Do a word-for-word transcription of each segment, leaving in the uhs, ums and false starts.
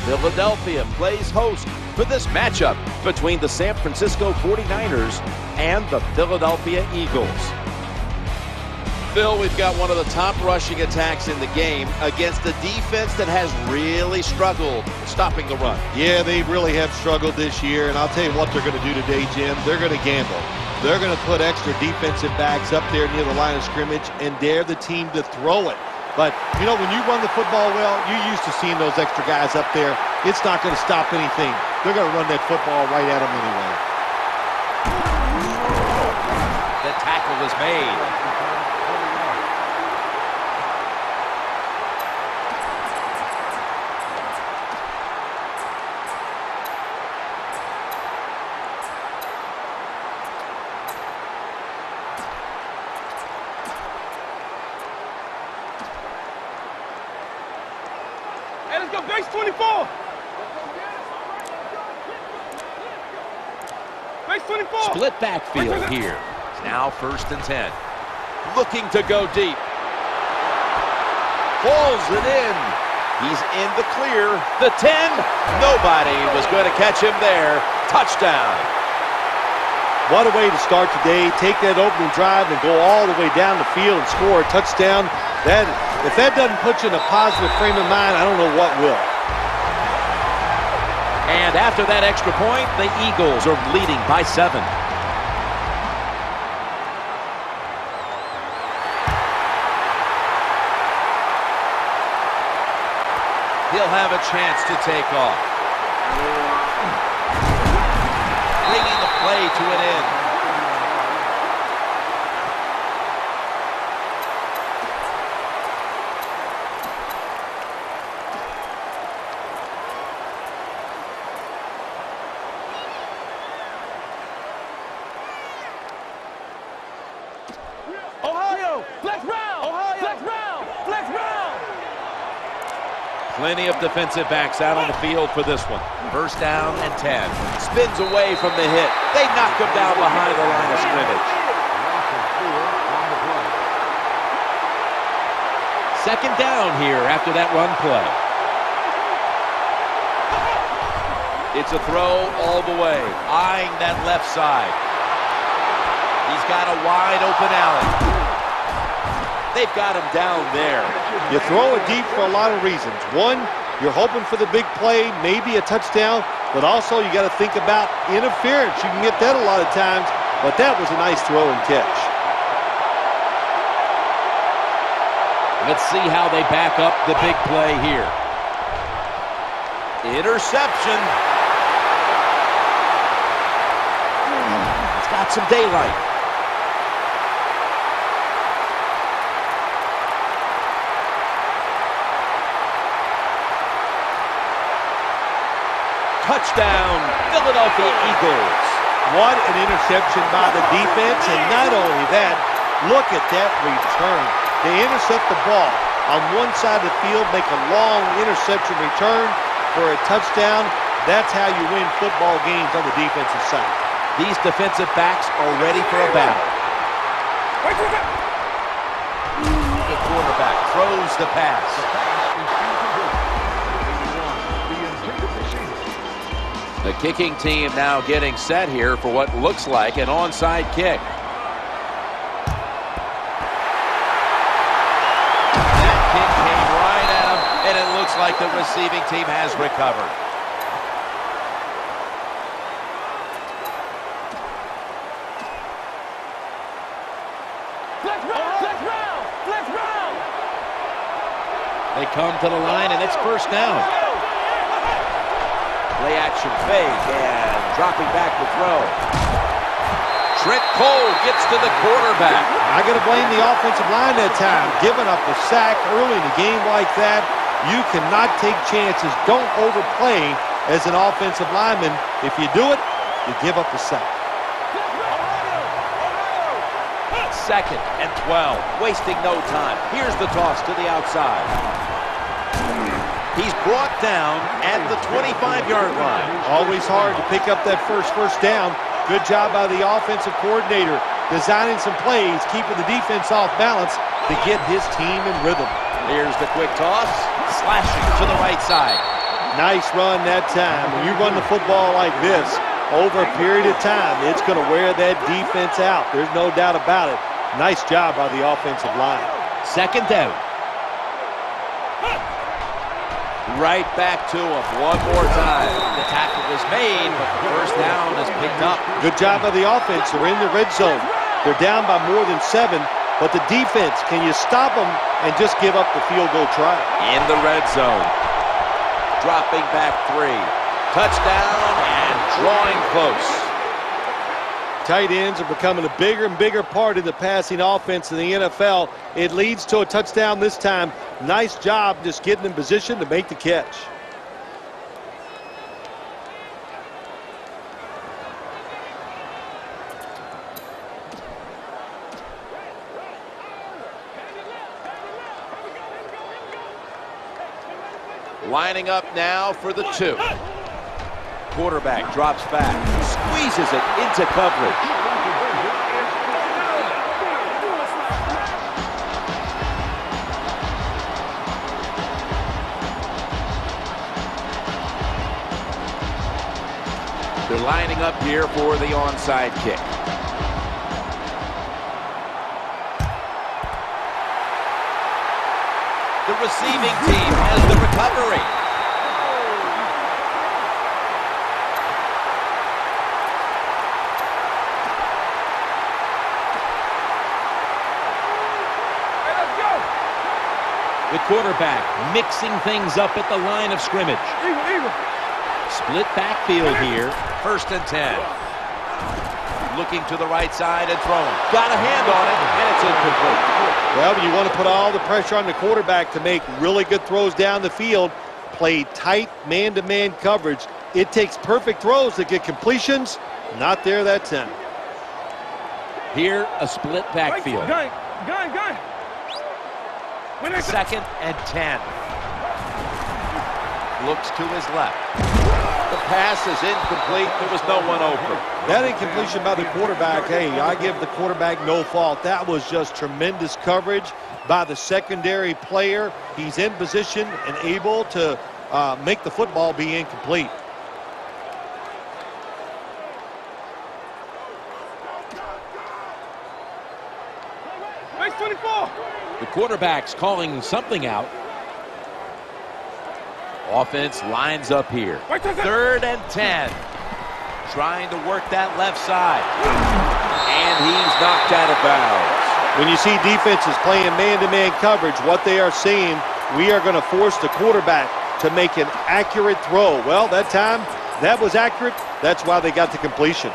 Philadelphia plays host for this matchup between the San Francisco forty-niners and the Philadelphia Eagles. Phil, we've got one of the top rushing attacks in the game against a defense that has really struggled stopping the run. Yeah, they really have struggled this year, and I'll tell you what they're going to do today, Jim. They're going to gamble. They're going to put extra defensive backs up there near the line of scrimmage and dare the team to throw it. But, you know, when you run the football well, you're used to seeing those extra guys up there. It's not going to stop anything. They're going to run that football right at them anyway. The tackle is made. Hey, let's go, base twenty-four. Base twenty-four. Split backfield here. It's now first and ten. Looking to go deep. Pulls it in. He's in the clear. The ten. Nobody was going to catch him there. Touchdown. What a way to start today. Take that opening drive and go all the way down the field and score a touchdown. That, if that doesn't put you in a positive frame of mind, I don't know what will. And after that extra point, the Eagles are leading by seven. He'll have a chance to take off. Bringing the play to an end. Ohio, flex round. Ohio, flex round. Flex round. Plenty of defensive backs out on the field for this one. First down and ten. Spins away from the hit. They knock him down behind the line of scrimmage. Second down here after that run play. It's a throw all the way, eyeing that left side. He's got a wide open alley. They've got him down there. You throw it deep for a lot of reasons. One, you're hoping for the big play, maybe a touchdown, but also you got to think about interference. You can get that a lot of times, but that was a nice throw and catch. Let's see how they back up the big play here. Interception. It's got some daylight. Touchdown, Philadelphia Eagles. What an interception by the defense, and not only that, look at that return. They intercept the ball on one side of the field, make a long interception return for a touchdown. That's how you win football games on the defensive side. These defensive backs are ready for a battle. The quarterback throws the pass. The kicking team now getting set here for what looks like an onside kick. That kick came right at him, and it looks like the receiving team has recovered. Flex round. Flex round. Flex round. They come to the line, and it's first down. Play action fake and dropping back to throw. Trent Cole gets to the quarterback. I got to blame the offensive line that time. Giving up a sack early in a game like that, you cannot take chances. Don't overplay as an offensive lineman. If you do it, you give up the sack. Second and twelve, wasting no time. Here's the toss to the outside. He's brought down at the twenty-five yard line. Always hard to pick up that first first down. Good job by the offensive coordinator designing some plays, keeping the defense off balance to get his team in rhythm. Here's the quick toss, slashing to the right side. Nice run that time. When you run the football like this over a period of time, it's going to wear that defense out. There's no doubt about it. Nice job by the offensive line. Second down. Right back to him one more time. The tackle was made, but the first down is picked up. Good job by the offense. They're in the red zone. They're down by more than seven, but the defense, can you stop them and just give up the field goal try? In the red zone. Dropping back three. Touchdown and drawing close. Tight ends are becoming a bigger and bigger part in the passing offense in the N F L. It leads to a touchdown this time. Nice job just getting in position to make the catch. Lining up now for the two. Quarterback drops back, squeezes it into coverage. They're lining up here for the onside kick. The receiving team has the recovery. The quarterback mixing things up at the line of scrimmage. Split backfield here. First and ten. Looking to the right side and throwing. Got a hand on it, and it's incomplete. Well, you want to put all the pressure on the quarterback to make really good throws down the field. Play tight man-to-man coverage. It takes perfect throws to get completions. Not there that time. Here, a split backfield. Gun, gun, gun. Second and ten. Looks to his left. The pass is incomplete. There was no one open. That incompletion by the quarterback, hey, I give the quarterback no fault. That was just tremendous coverage by the secondary player. He's in position and able to uh, make the football be incomplete. Base twenty-four. The quarterback's calling something out. Offense lines up here. Third and ten. Trying to work that left side. And he's knocked out of bounds. When you see defenses playing man-to-man coverage, what they are saying, we are going to force the quarterback to make an accurate throw. Well, that time, that was accurate. That's why they got the completion.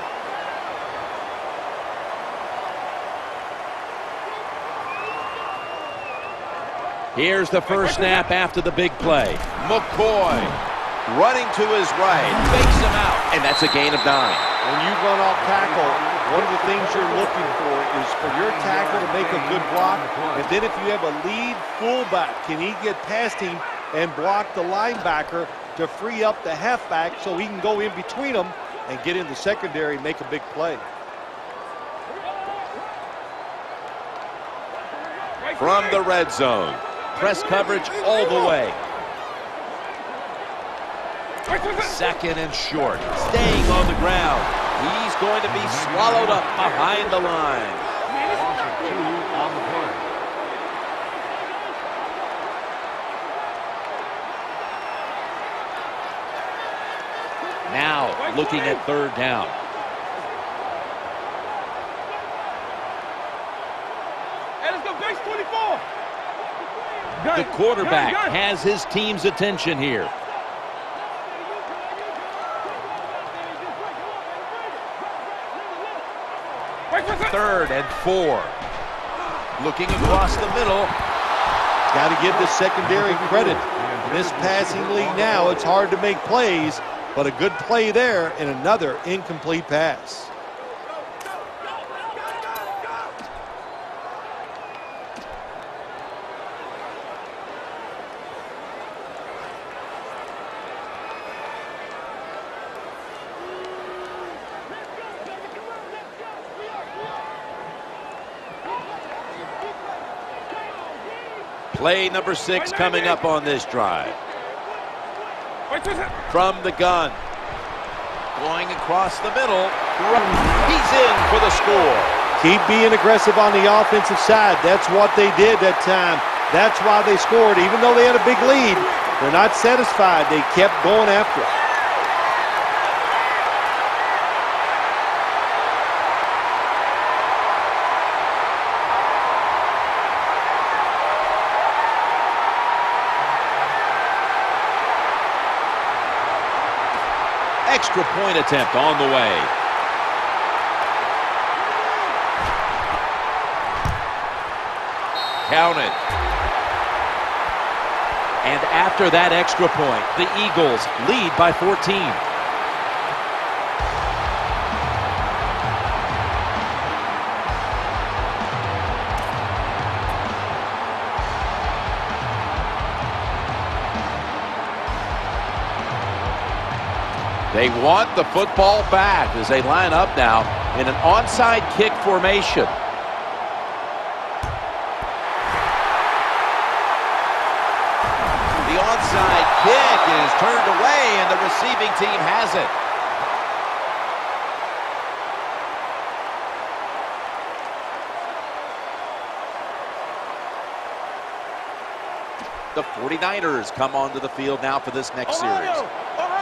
Here's the first snap after the big play. McCoy running to his right, fakes him out, and that's a gain of nine. When you run off tackle, one of the things you're looking for is for your tackle to make a good block, and then if you have a lead fullback, can he get past him and block the linebacker to free up the halfback so he can go in between them and get in the secondary and make a big play. From the red zone. Press coverage all the way. Second and short. Staying on the ground. He's going to be swallowed up behind the line. Now looking at third down. The quarterback has his team's attention here. Third and four. Looking across the middle. Got to give the secondary credit. In this passing league now, it's hard to make plays, but a good play there and another incomplete pass. Play number six coming up on this drive. From the gun. Going across the middle. He's in for the score. Keep being aggressive on the offensive side. That's what they did that time. That's why they scored. Even though they had a big lead, they're not satisfied. They kept going after it. Extra point attempt on the way. Counted. And after that extra point, the Eagles lead by fourteen. They want the football back as they line up now in an onside kick formation. The onside kick is turned away and the receiving team has it. The forty-niners come onto the field now for this next Ohio! series. Ohio!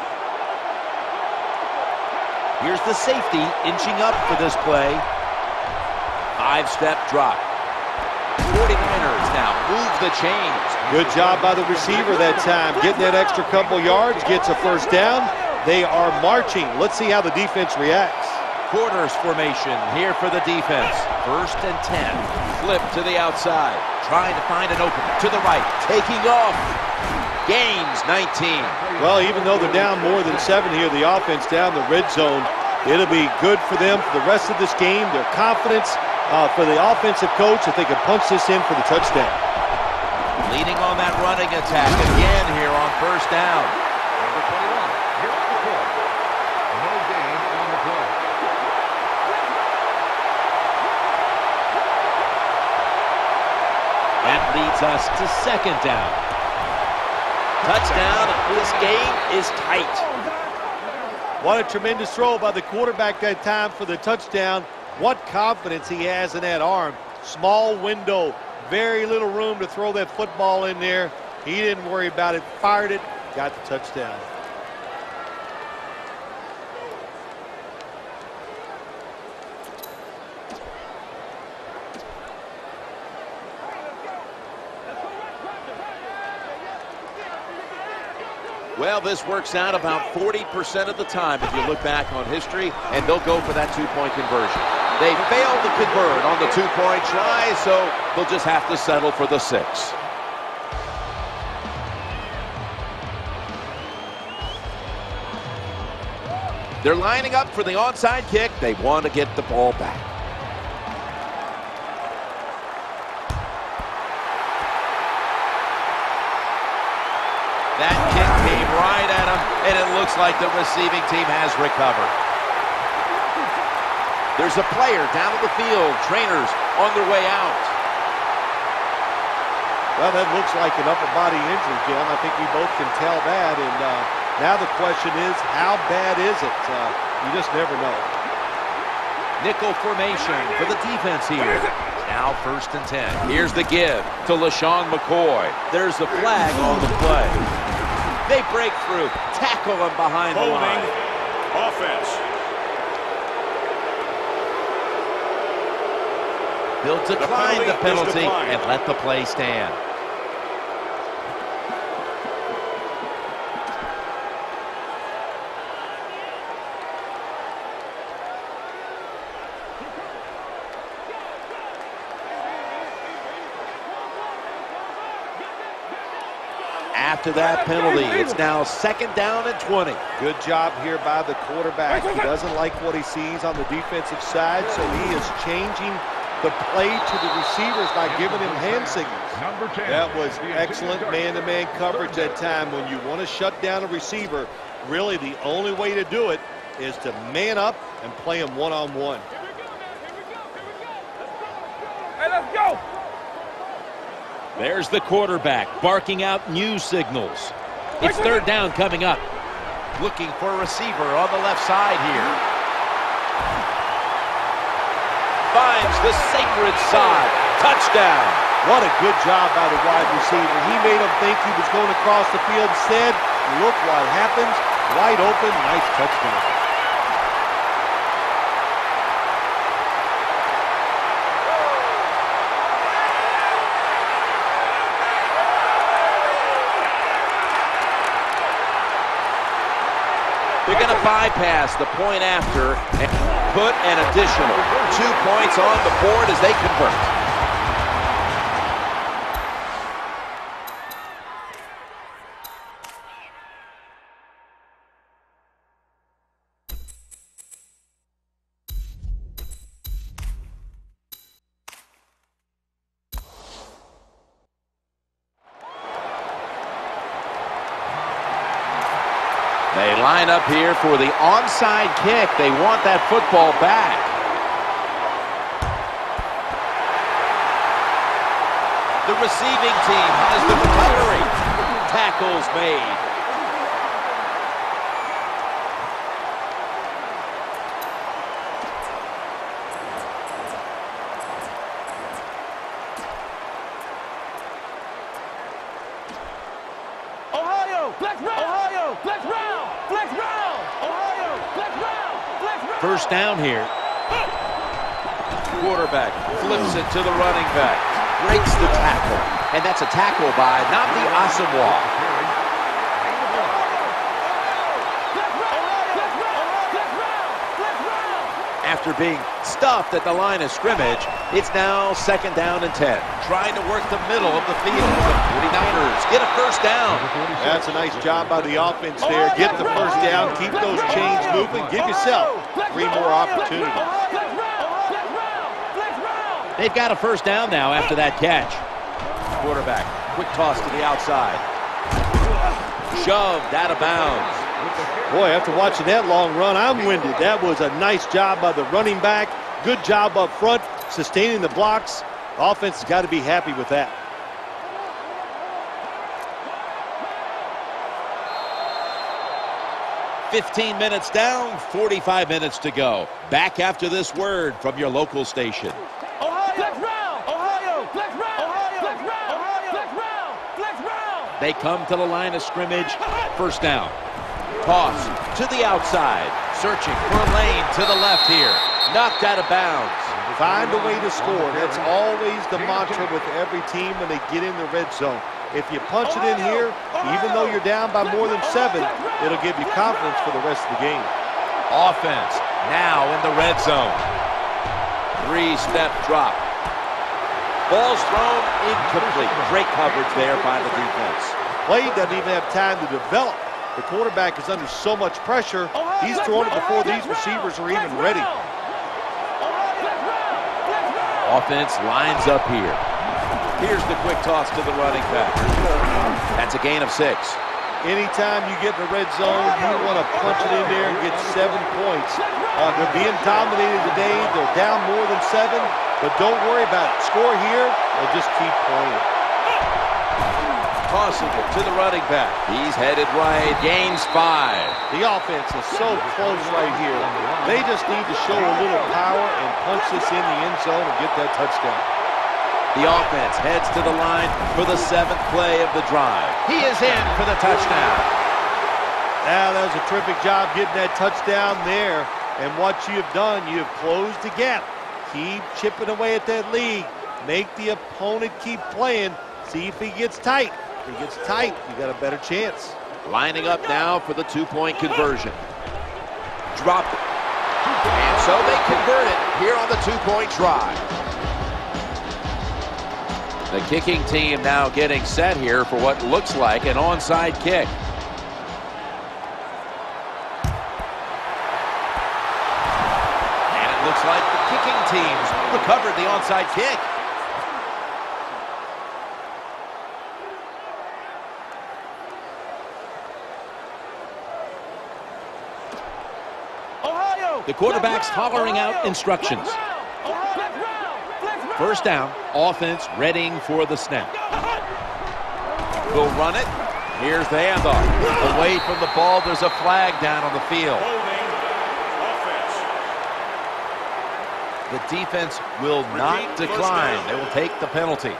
Here's the safety inching up for this play. Five-step drop. forty-niners now move the chains. Good job by the receiver that time. Getting that extra couple yards, gets a first down. They are marching. Let's see how the defense reacts. Quarters formation here for the defense. First and ten. Flip to the outside. Trying to find an opening to the right. Taking off. Gains nineteen. Well, even though they're down more than seven here, the offense down the red zone, it'll be good for them for the rest of this game. Their confidence uh, for the offensive coach that they can punch this in for the touchdown. Leading on that running attack again here on first down. Number twenty-one, here on the play. No gain on the play. That leads us to second down. Touchdown. This game is tight. What a tremendous throw by the quarterback that time for the touchdown. What confidence he has in that arm. Small window, very little room to throw that football in there. He didn't worry about it, fired it, got the touchdown. Well, this works out about forty percent of the time if you look back on history, and they'll go for that two-point conversion. They failed to convert on the two-point try, so they'll just have to settle for the six. They're lining up for the onside kick. They want to get the ball back. That kick came right at him, and it looks like the receiving team has recovered. There's a player down at the field. Trainers on their way out. Well, that looks like an upper body injury, Jim. I think we both can tell that. And uh, now the question is, how bad is it? Uh, you just never know. Nickel formation for the defense here. Now first and ten. Here's the give to LaShawn McCoy. There's a flag on the play. They break through, tackle him behind the line. Offense. He'll decline the penalty penalty is declined. and let the play stand. After that penalty, it's now second down and twenty. Good job here by the quarterback. He doesn't like what he sees on the defensive side, so he is changing the play to the receivers by giving him hand signals. Number ten. That was excellent man-to-man coverage that time. When you want to shut down a receiver, really the only way to do it is to man up and play him one-on-one. Hey, let's go! There's the quarterback barking out new signals. It's third down coming up. Looking for a receiver on the left side here. Finds the sacred side. Touchdown. What a good job by the wide receiver. He made him think he was going across the field. Instead, look what happens. Wide open. Nice touchdown. They're going to bypass the point after and put an additional two points on the board as they convert. They line up here for the onside kick. They want that football back. The receiving team has the recovery. Tackles made. Ohio, flex round. Ohio, flex round. Flex round. Ohio, flex round. Flex round. First down here. Quarterback flips it to the running back. Breaks the tackle. And that's a tackle by Nnamdi Asomugha. After being stuffed at the line of scrimmage, it's now second down and ten. Trying to work the middle of the field. The forty-niners get a first down. That's a nice job by the offense there. Get the first down, keep those chains moving, give yourself three more opportunities. They've got a first down now after that catch. Quarterback, quick toss to the outside. Shoved out of bounds. Boy, after watching that long run, I'm winded. That was a nice job by the running back. Good job up front, sustaining the blocks. The offense has got to be happy with that. fifteen minutes down, forty-five minutes to go. Back after this word from your local station. Ohio, flex round. Ohio, flex round. Ohio, flex round. Ohio, flex round. Flex round. They come to the line of scrimmage. First down. Toss to the outside. Searching for a lane to the left here. Knocked out of bounds. Find a way to score. That's always the mantra with every team when they get in the red zone. If you punch it in here, even though you're down by more than seven, it'll give you confidence for the rest of the game. Offense now in the red zone. Three-step drop. Ball's thrown incomplete. Great coverage there by the defense. Play doesn't even have time to develop. The quarterback is under so much pressure, he's throwing it before these receivers are even ready. Offense lines up here. Here's the quick toss to the running back. That's a gain of six. Anytime you get in the red zone, you want to punch it in there and get seven points. Uh, they're being dominated today. They're down more than seven, but don't worry about it. Score here, they'll just keep playing. Tossing it to the running back. He's headed right. Gains five. The offense is so close right here. They just need to show a little power and punch this in the end zone and get that touchdown. The offense heads to the line for the seventh play of the drive. He is in for the touchdown. Now, that was a terrific job getting that touchdown there. And what you have done, you have closed the gap. Keep chipping away at that lead. Make the opponent keep playing. See if he gets tight. If he gets tight, you got a better chance. Lining up now for the two-point conversion. Drop it. And so they convert it here on the two-point try. The kicking team now getting set here for what looks like an onside kick. And it looks like the kicking teams recovered the onside kick. The quarterback's hollering out instructions. First down, offense readying for the snap. Will run it. Here's the handoff. Away from the ball, there's a flag down on the field. The defense will not decline. They will take the penalty.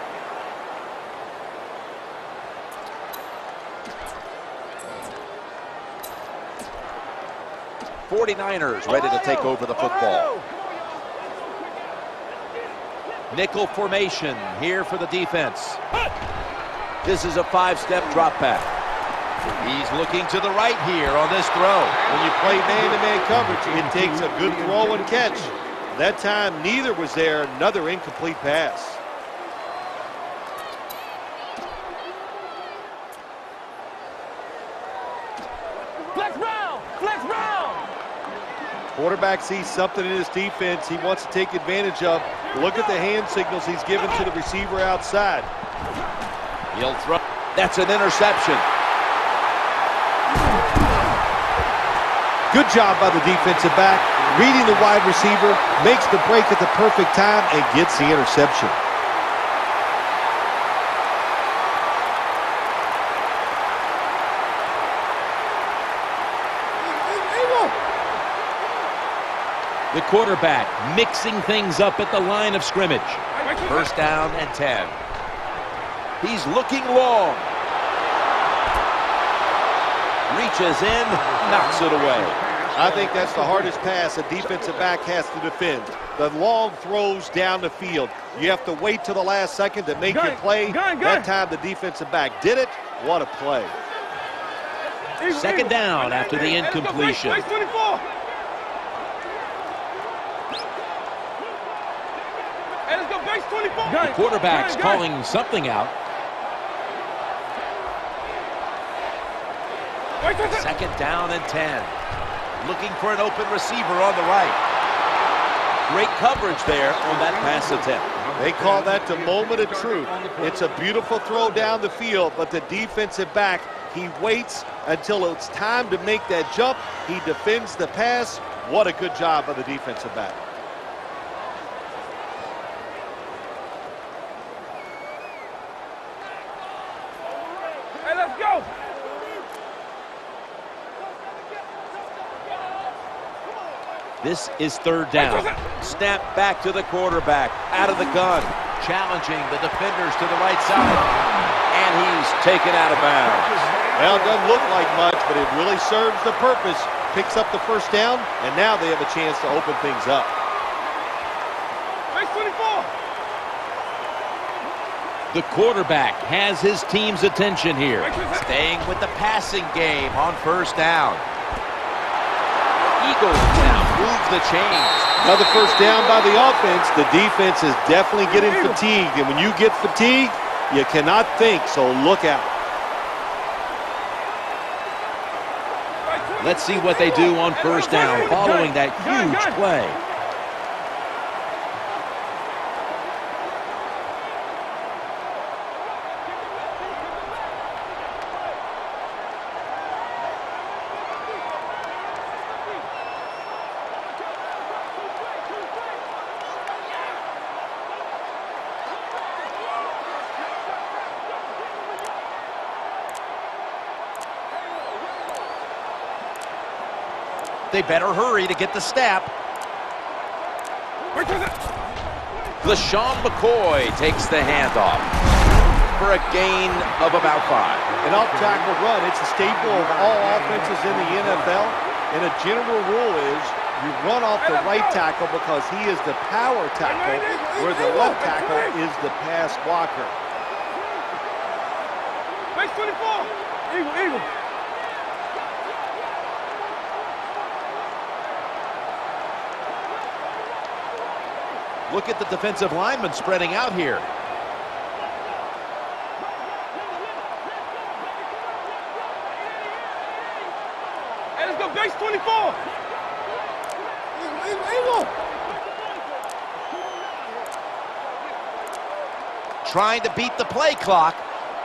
forty-niners ready to take over the football. Nickel formation here for the defense. This is a five-step drop back. He's looking to the right here on this throw. When you play man-to-man coverage, it takes a good throw and catch. That time, neither was there. Another incomplete pass. Flex round! Flex round! Quarterback sees something in his defense he wants to take advantage of. Look at the hand signals he's given to the receiver outside. He'll throw. That's an interception. Good job by the defensive back. Reading the wide receiver, makes the break at the perfect time, and gets the interception. The quarterback mixing things up at the line of scrimmage. First down and ten. He's looking long. Reaches in, knocks it away. I think that's the hardest pass a defensive back has to defend. The long throws down the field. You have to wait till the last second to make Gun, your play. gun, gun. That time the defensive back did it. What a play. Eagle, Second Eagle. down after the Hey, let's go, incompletion. Blaze twenty-four. Hey, let's go, Blaze twenty-four. The quarterback's calling something out. Second down and ten. Looking for an open receiver on the right. Great coverage there on that pass attempt. They call that the moment of truth. It's a beautiful throw down the field, but the defensive back, he waits until it's time to make that jump. He defends the pass. What a good job by the defensive back. Hey, let's go. This is third down. Snap back to the quarterback. Out of the gun. Challenging the defenders to the right side. And he's taken out of bounds. Well, it doesn't look like much, but it really serves the purpose. Picks up the first down, and now they have a chance to open things up. Blaze twenty-four. The quarterback has his team's attention here. Staying with the passing game on first down. Eagles now move the chains. Another first down by the offense. The defense is definitely getting fatigued, and when you get fatigued, you cannot think, so look out. Let's see what they do on first down following that huge play. They better hurry to get the snap. LeSean McCoy takes the handoff for a gain of about five. An off-tackle run, it's a staple of all offenses in the N F L. And a general rule is you run off the right tackle because he is the power tackle, where the left tackle is the pass blocker. Blaze twenty-four. Eagle, Eagle. Look at the defensive lineman spreading out here. Hey, let's go, Blaze twenty-four. Eagle, Eagle. Trying to beat the play clock.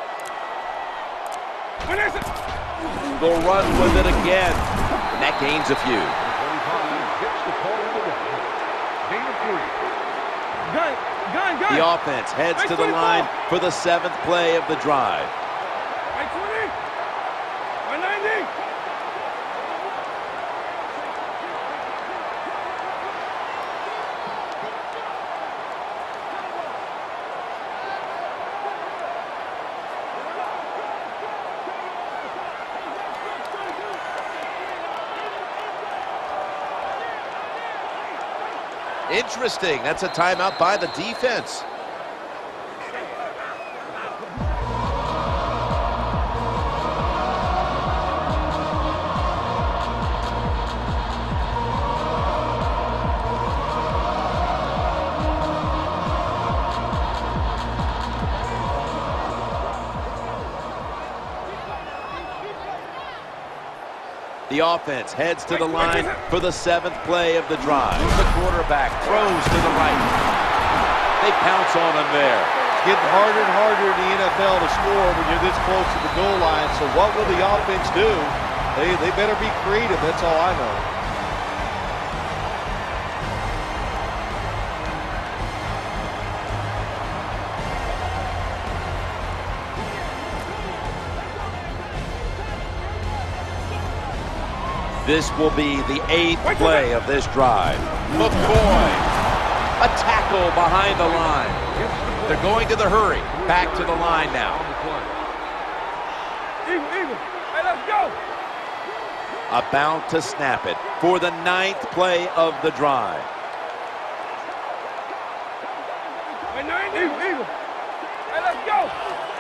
They'll run with it again. And that gains a few. Gets the call of the day. Gain of three. Gun, gun, gun. The offense heads to the line for the seventh play of the drive. Hey, twenty. ninety. Interesting. That's a timeout by the defense. The offense heads to the line for the seventh play of the drive. The quarterback throws to the right. They pounce on him there. It's getting harder and harder in the N F L to score when you're this close to the goal line. So what will the offense do? They, they better be creative. That's all I know. This will be the eighth play of this drive. McCoy, a tackle behind the line. They're going to the hurry. Back to the line now. Eagle, Eagle. Hey, let's go. About to snap it for the ninth play of the drive. Hey, ninety. Eagle, Eagle. Hey, let's go.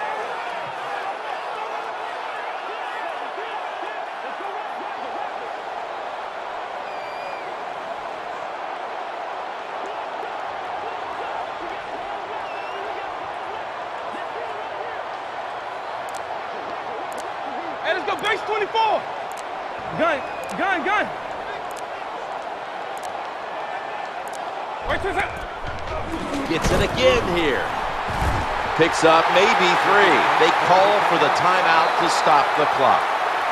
Hey, let's go, base twenty-four. Gun, gun, gun. Wait till that. Gets it again here. Picks up maybe three. They call for the timeout to stop the clock.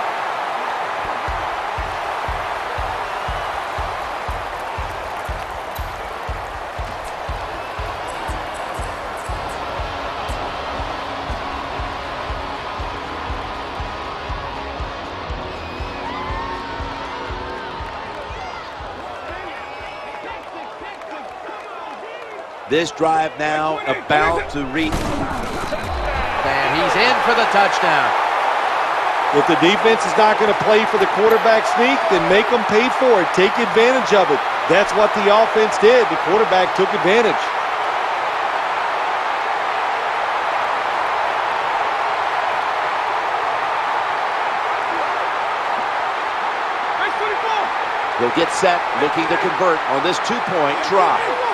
This drive now about to reach. And he's in for the touchdown. If the defense is not going to play for the quarterback sneak, then make them pay for it. Take advantage of it. That's what the offense did. The quarterback took advantage. Base twenty-four. He'll get set, looking to convert on this two-point try.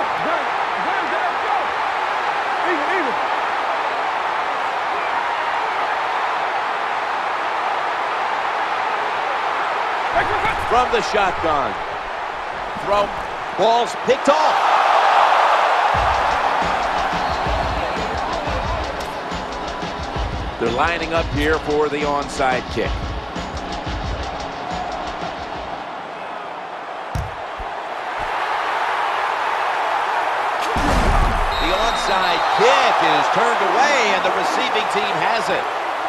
From the shotgun. Throw. Ball's picked off. They're lining up here for the onside kick. The onside kick is turned away, and the receiving team has it.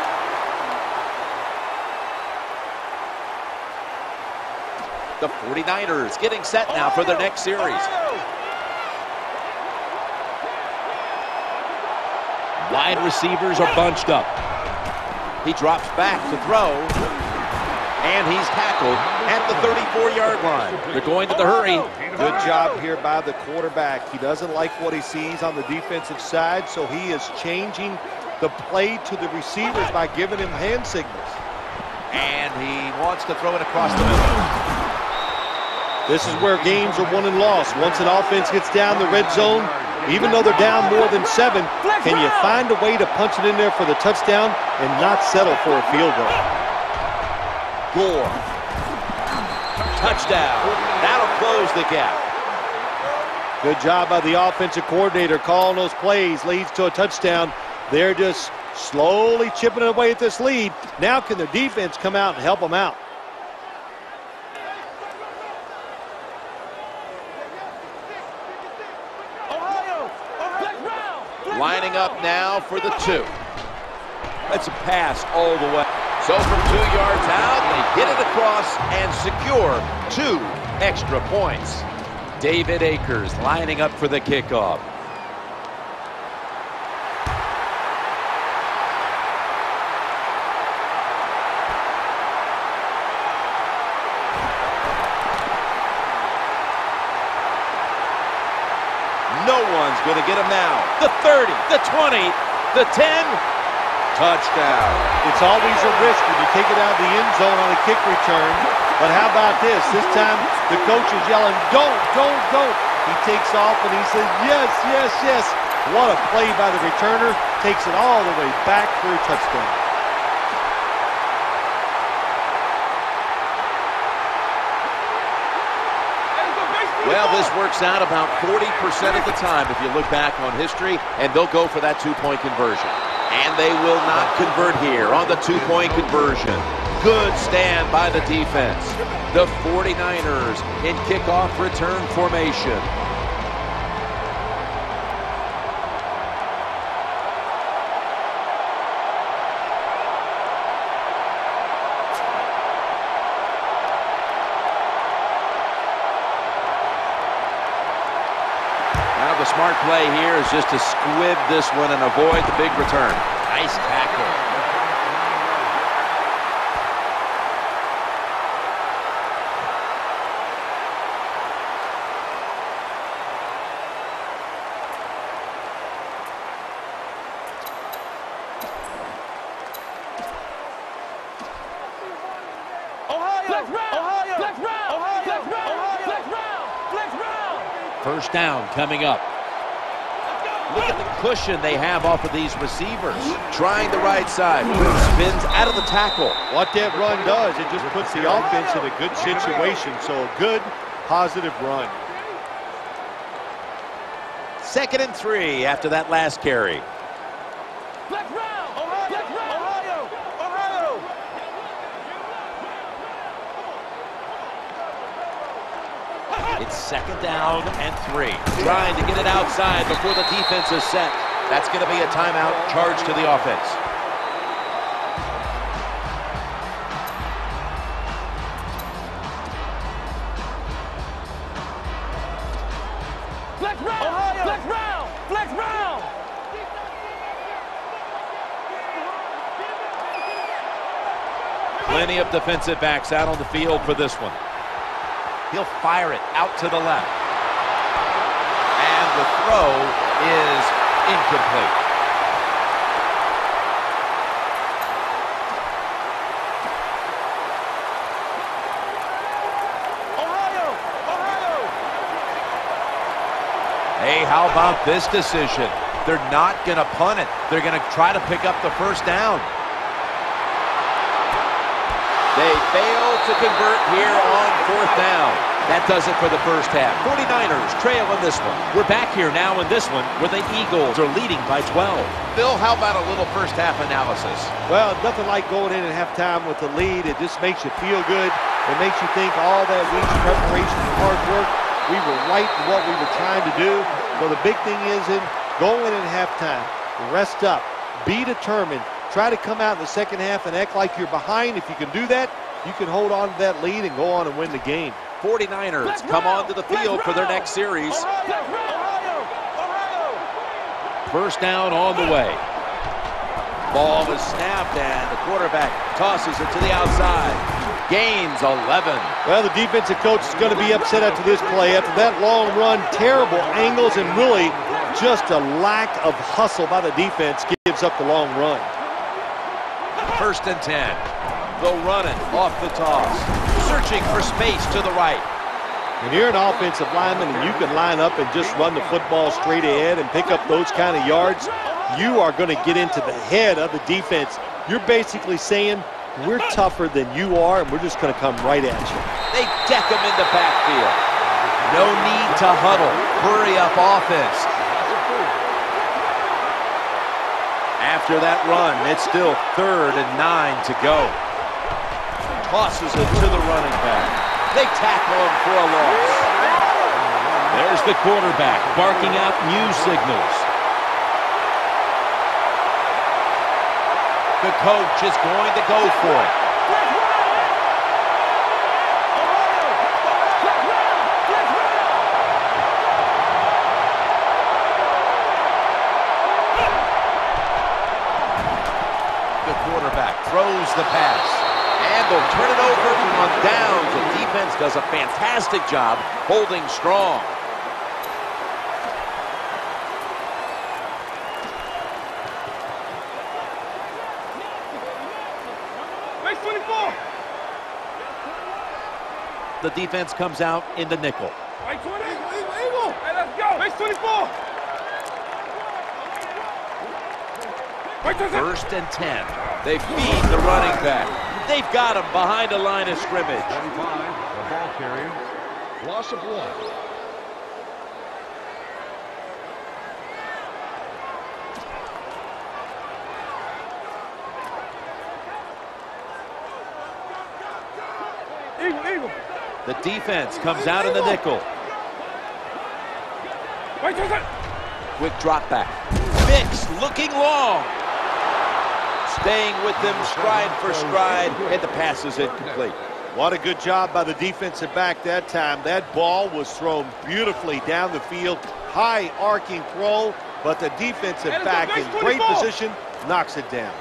The forty-niners getting set now for their next series. Wide receivers are bunched up. He drops back to throw, and he's tackled at the thirty-four-yard line. They're going to the hurry. Good job here by the quarterback. He doesn't like what he sees on the defensive side, so he is changing the play to the receivers by giving him hand signals. And he wants to throw it across the middle. This is where games are won and lost. Once an offense gets down the red zone, even though they're down more than seven, can you find a way to punch it in there for the touchdown and not settle for a field goal? Gore. Touchdown. That'll close the gap. Good job by the offensive coordinator calling those plays. Leads to a touchdown. They're just slowly chipping away at this lead. Now can the defense come out and help them out? Lining up now for the two. That's a pass all the way. So from two yards out, they get it across and secure two extra points. David Akers lining up for the kickoff. No one's going to get him now. The thirty, the twenty, the ten. Touchdown. It's always a risk when you take it out of the end zone on a kick return. But how about this? This time the coach is yelling, don't, don't, don't. He takes off and he says, yes, yes, yes. What a play by the returner. Takes it all the way back for a touchdown. Well, this works out about forty percent of the time if you look back on history, and they'll go for that two-point conversion. And they will not convert here on the two-point conversion. Good stand by the defense. The forty-niners in kickoff return formation. Now the smart play here is just to squib this one and avoid the big return. Nice tackle. First down coming up. Look at the cushion they have off of these receivers. Trying the right side. Spins out of the tackle. What that run does, it just puts the offense in a good situation. So a good, positive run. Second and three after that last carry. Flex round. Ohio. Flex round. Ohio. Ohio. It's second down and three. Trying to get it outside before the defense is set. That's going to be a timeout charge to the offense. Flex round. Ohio. Flex round. Flex round. Plenty of defensive backs out on the field for this one. He'll fire it out to the left. And the throw is incomplete. Ohio. Ohio. Hey, how about this decision? They're not going to punt it. They're going to try to pick up the first down. They fail to convert here on fourth down. That does it for the first half. forty-niners trail in this one. We're back here now in this one where the Eagles are leading by twelve. Bill, how about a little first half analysis? Well, nothing like going in at halftime with the lead. It just makes you feel good. It makes you think all that week's preparation and hard work, we were right in what we were trying to do. So the big thing is in going in at halftime, rest up, be determined. Try to come out in the second half and act like you're behind. If you can do that, you can hold on to that lead and go on and win the game. forty-niners come onto the field for their next series. First down on the way. Ball is snapped and the quarterback tosses it to the outside. Gains eleven. Well, the defensive coach is going to be upset after this play. After that long run, terrible angles, and really just a lack of hustle by the defense gives up the long run. First and ten. They'll run it off the toss. Searching for space to the right. When you're an offensive lineman and you can line up and just run the football straight ahead and pick up those kind of yards, you are going to get into the head of the defense. You're basically saying, we're tougher than you are, and we're just going to come right at you. They deck them in the backfield. No need to huddle. Hurry up offense. After that run, it's still third and nine to go. Tosses it to the running back. They tackle him for a loss. There's the quarterback barking out new signals. The coach is going to go for it. The quarterback throws the pass, and they'll turn it over on downs. The defense does a fantastic job holding strong. twenty-four. The defense comes out in the nickel. Right twenty. Eagle, eagle, eagle. Hey, let's go. Base twenty-four. Right twenty. First and ten. They feed the running back. They've got him behind the line of scrimmage. twenty-five, the ball carrier. Loss of one. Eagle, eagle. The defense comes out in the nickel. Right twenty. Quick drop back. Mix looking long. Staying with them stride for stride, and the pass is incomplete. What a good job by the defensive back that time. That ball was thrown beautifully down the field. High arcing throw, but the defensive back in great position knocks it down.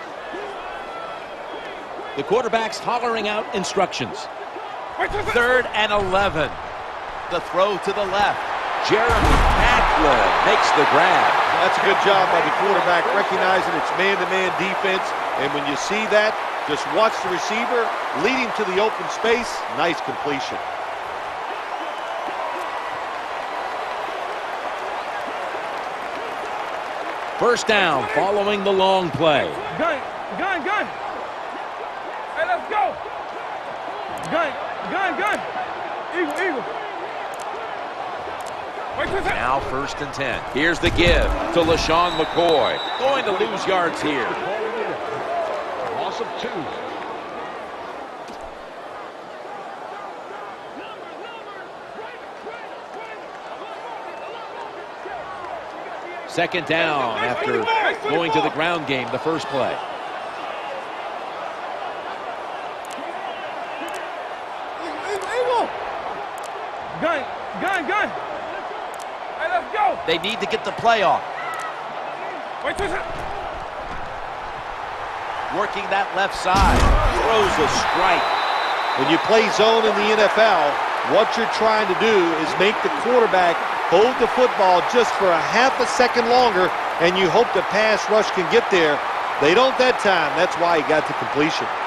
The quarterback's hollering out instructions. Right twenty. Third and eleven. The throw to the left. Jeremy Maclin makes the grab. That's a good job by the quarterback, recognizing it's man-to-man defense. And when you see that, just watch the receiver, lead him to the open space. Nice completion. First down following the long play. Gun, gun, gun. Hey, let's go. Gun, gun, gun. Eagle, eagle. Right twenty. Now first and ten. Here's the give to LaShawn McCoy. Going to lose yards here. Loss of two. Second down after going to the ground game the first play. Gun, gun, gun. Hey, let's go. They need to get the play off. Right twenty. Working that left side. Throws a strike. When you play zone in the N F L, what you're trying to do is make the quarterback hold the football just for a half a second longer, and you hope the pass rush can get there. They don't that time. That's why he got the completion.